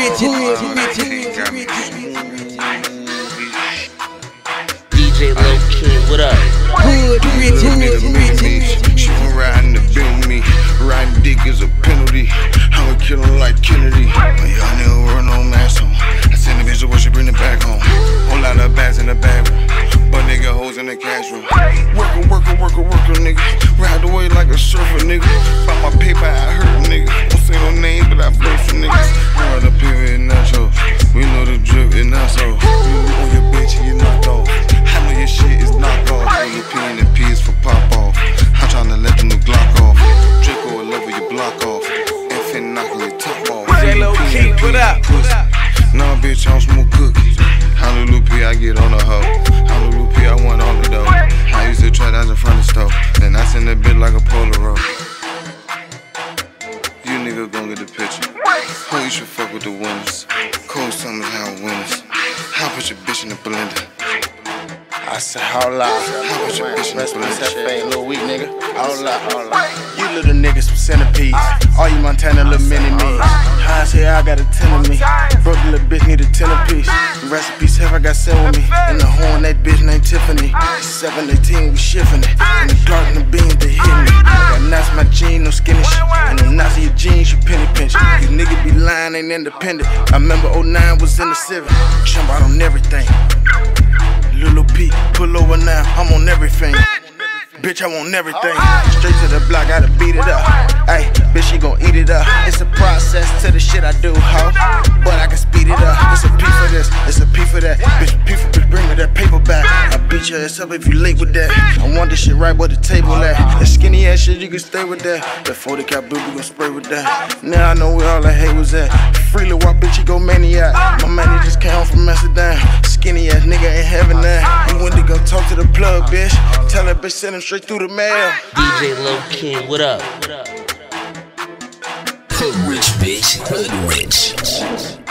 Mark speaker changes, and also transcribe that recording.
Speaker 1: DJ LuLu P, what up?
Speaker 2: She gon' ride in the DVME. Riding dick is a penalty. I'ma kill her like Kennedy. When y'all nigga wear no mask on, I send the bitch to work, she bring it back home. Whole lot of bags in the bag room, but nigga hoes in the cash room. Worker, nigga. Ride away like a surfer, nigga. Found my paper, I hurt, nigga. Don't say no name, but I flow for niggas. Ride up here in nachos. We know the drip is not so. On your bitch, you knocked off. I know your shit is knocked off. LuLu P and the P is for pop off. I'm tryna let the new Glock off. Draco will level your block off. And fin knocking your top off.
Speaker 3: LuLu P, what up?
Speaker 2: Nah, bitch, I don't smoke cookies. How LuLu P, I get on the hoe. How LuLu P, I want all the dough. I used to try that in front of the stove. Then I send that bitch like a Polaroid. You niggas gon' get the picture. Oh, you should fuck with the winners. Cold summers, how winners. How put your bitch in the blender?
Speaker 3: I said, hold up.
Speaker 2: How put your bitch in the
Speaker 3: That
Speaker 2: blender?
Speaker 3: fake little weak nigga. Hold up. You little niggas some centipedes. All you Montana little mini-me. High as hell, I got a 10 of me. Broke the little bitch, need a 10 apiece. Recipes have I got sent with me. In the horn, that bitch named Tiffany. 718, we shifting it. In the dark, in the beams, they hitting me. I got knots in my jeans, no skinny shit. And them knots in your jeans, you penny pinch. These niggas be lying, ain't independent. I remember 09 was in the Civic. Jump out on everything. LuLu P, pull over now, I'm on everything. Bitch, I want everything. Straight to the block, gotta beat it up. Ayy, bitch, she gon' eat it up. It's a process to the shit I do, ho. But I can speed it up. It's a P for this, it's a P for that. Bitch, P for bitch, bring me that paper back. I beat your ass up if you late with that. I want this shit right where the table at. That skinny ass shit, you can stay with that. That 40 cal blue, we gon' spray with that. Now I know where all the hate was at. Freely walk, bitch, he go maniac. My man, he just came home from Amsterdam. Skinny ass nigga ain't having that. He went to go talk to the plug, bitch. Tell that bitch send him straight through the mail.
Speaker 1: DJ LuLu P, what up?
Speaker 4: Hood rich, bitch. Hood rich.